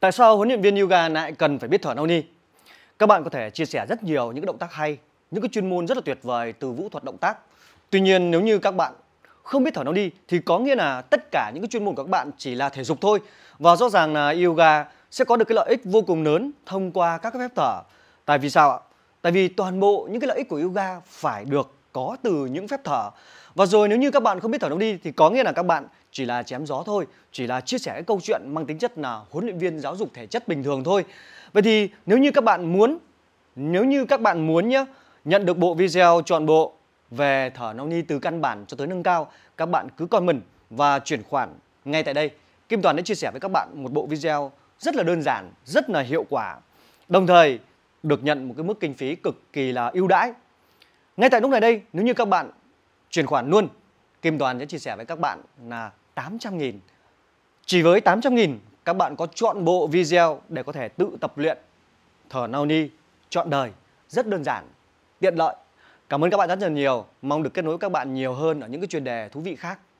Tại sao huấn luyện viên yoga lại cần phải biết thở Noni? Các bạn có thể chia sẻ rất nhiều những cái động tác hay, những cái chuyên môn rất là tuyệt vời từ vũ thuật động tác. Tuy nhiên nếu như các bạn không biết thở Noni thì có nghĩa là tất cả những cái chuyên môn của các bạn chỉ là thể dục thôi. Và rõ ràng là yoga sẽ có được cái lợi ích vô cùng lớn thông qua các cái phép thở. Tại vì sao ạ? Tại vì toàn bộ những cái lợi ích của yoga phải được có từ những phép thở. Và rồi nếu như các bạn không biết thở Noni thì có nghĩa là các bạn chỉ là chém gió thôi, chỉ là chia sẻ cái câu chuyện mang tính chất là huấn luyện viên giáo dục thể chất bình thường thôi. Vậy thì nếu như các bạn muốn nhé, nhận được bộ video trọn bộ về thở Noni từ căn bản cho tới nâng cao, các bạn cứ comment và chuyển khoản ngay tại đây. Kim Toàn đã chia sẻ với các bạn một bộ video rất là đơn giản, rất là hiệu quả. Đồng thời được nhận một cái mức kinh phí cực kỳ là ưu đãi. Ngay tại lúc này đây, nếu như các bạn chuyển khoản luôn, Kim Toàn sẽ chia sẻ với các bạn là 800.000. Chỉ với 800.000 các bạn có trọn bộ video để có thể tự tập luyện thở Noni trọn đời. Rất đơn giản, tiện lợi. Cảm ơn các bạn rất là nhiều. Mong được kết nối với các bạn nhiều hơn ở những cái chuyên đề thú vị khác.